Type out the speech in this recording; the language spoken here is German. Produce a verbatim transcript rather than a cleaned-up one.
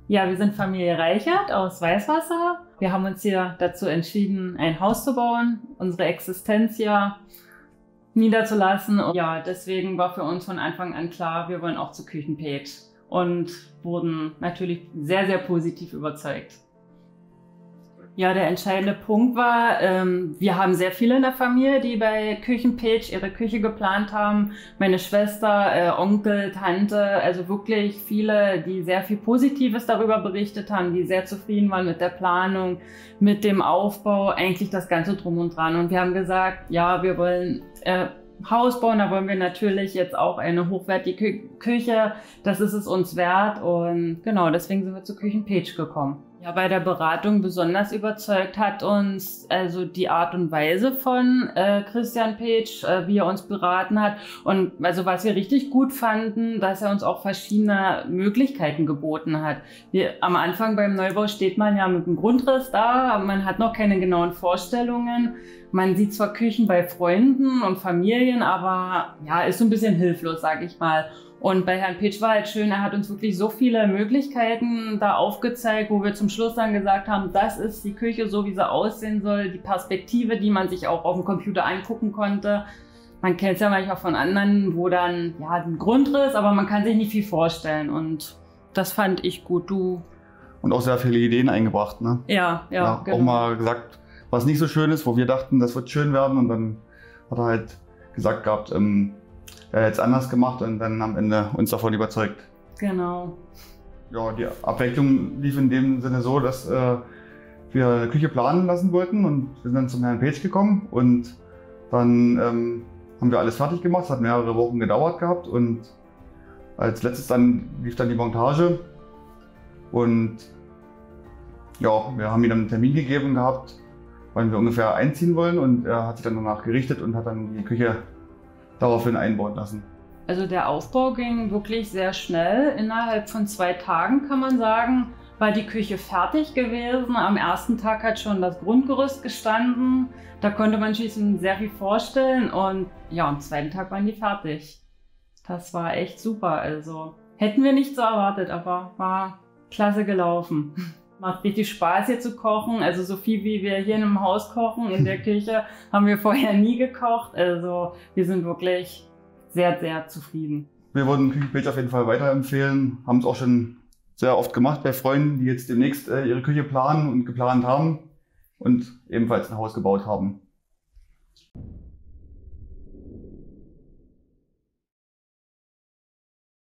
Ja, wir sind Familie Reichert aus Weißwasser. Wir haben uns hier dazu entschieden, ein Haus zu bauen, unsere Existenz hier niederzulassen. Und ja, deswegen war für uns von Anfang an klar, wir wollen auch zu Küchenpage und wurden natürlich sehr, sehr positiv überzeugt. Ja, der entscheidende Punkt war, ähm, wir haben sehr viele in der Familie, die bei Küchenpage ihre Küche geplant haben. Meine Schwester, äh, Onkel, Tante, also wirklich viele, die sehr viel Positives darüber berichtet haben, die sehr zufrieden waren mit der Planung, mit dem Aufbau, eigentlich das Ganze drum und dran. Und wir haben gesagt, ja, wir wollen äh, Haus bauen, da wollen wir natürlich jetzt auch eine hochwertige Kü Küche, das ist es uns wert und genau, deswegen sind wir zu Küchenpage gekommen. Ja, bei der Beratung besonders überzeugt hat uns also die Art und Weise von äh, Christian Page, äh, wie er uns beraten hat. Und also was wir richtig gut fanden, dass er uns auch verschiedene Möglichkeiten geboten hat. Wir, am Anfang beim Neubau steht man ja mit einem Grundriss da, man hat noch keine genauen Vorstellungen. Man sieht zwar Küchen bei Freunden und Familien, aber ja, ist so ein bisschen hilflos, sag ich mal. Und bei Herrn Page war halt schön, er hat uns wirklich so viele Möglichkeiten da aufgezeigt, wo wir zum Schluss dann gesagt haben, das ist die Küche, so wie sie aussehen soll, die Perspektive, die man sich auch auf dem Computer angucken konnte. Man kennt es ja manchmal von anderen, wo dann, ja, ein Grundriss, aber man kann sich nicht viel vorstellen und das fand ich gut. Du? Und auch sehr viele Ideen eingebracht, ne? Ja, ja, ja genau. Auch mal gesagt, was nicht so schön ist, wo wir dachten, das wird schön werden und dann hat er halt gesagt gehabt, ähm, er hat es anders gemacht und dann am Ende uns davon überzeugt. Genau. Ja, die Abwicklung lief in dem Sinne so, dass äh, wir eine Küche planen lassen wollten und wir sind dann zum Herrn Page gekommen und dann ähm, haben wir alles fertig gemacht. Es hat mehrere Wochen gedauert gehabt und als letztes dann lief dann die Montage und ja, wir haben ihm dann einen Termin gegeben gehabt, wann wir ungefähr einziehen wollen und er hat sich dann danach gerichtet und hat dann die Küche daraufhin einbauen lassen. Also der Aufbau ging wirklich sehr schnell. Innerhalb von zwei Tagen, kann man sagen, war die Küche fertig gewesen. Am ersten Tag hat schon das Grundgerüst gestanden. Da konnte man sich sehr viel vorstellen und ja, am zweiten Tag waren die fertig. Das war echt super. Also hätten wir nicht so erwartet, aber war klasse gelaufen. Macht richtig Spaß hier zu kochen. Also so viel wie wir hier in einem Haus kochen, in der Küche, haben wir vorher nie gekocht. Also wir sind wirklich sehr, sehr zufrieden. Wir würden Küchenpage auf jeden Fall weiterempfehlen. Haben es auch schon sehr oft gemacht bei Freunden, die jetzt demnächst äh, ihre Küche planen und geplant haben und ebenfalls ein Haus gebaut haben.